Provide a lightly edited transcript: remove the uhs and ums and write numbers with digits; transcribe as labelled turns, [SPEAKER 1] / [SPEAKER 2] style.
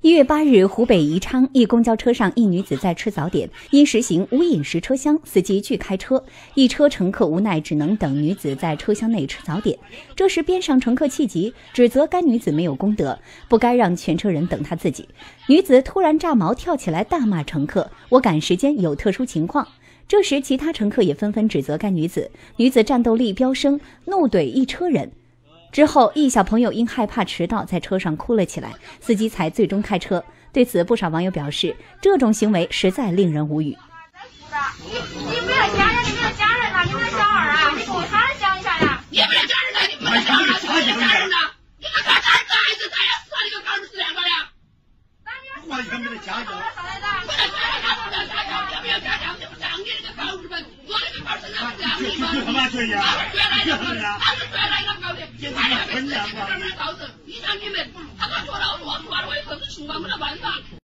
[SPEAKER 1] 1月8日，湖北宜昌一公交车上，一女子在吃早点，因实行无饮食车厢，司机拒开车，一车乘客无奈只能等女子在车厢内吃早点。这时边上乘客气急，指责该女子没有公德，不该让全车人等她自己。女子突然炸毛，跳起来大骂乘客：“我赶时间，有特殊情况。”这时其他乘客也纷纷指责该女子，女子战斗力飙升，怒怼一车人。之后，一小朋友因害怕迟到，在车上哭了起来，司机才最终开车。对此，不少网友表示，这种行为实在令人无语。
[SPEAKER 2] 你不要家人，你没有家人呐，你没有小孩啊，你给我他想一下呀！
[SPEAKER 3] 你没有家人呐，你没有家人，你没有家人呐，你个干啥子孩子在呀？啥你个干死两个呀？
[SPEAKER 2] 我也没得家教。
[SPEAKER 3] 不要家教，你不让你那个狗日们，我那个狗身上这样的吗？
[SPEAKER 4] 干嘛去呀？
[SPEAKER 3] 他是原来的狗的，还要被这样的狗子，你让你们，他说了，我说了，我有什么情况不能办法？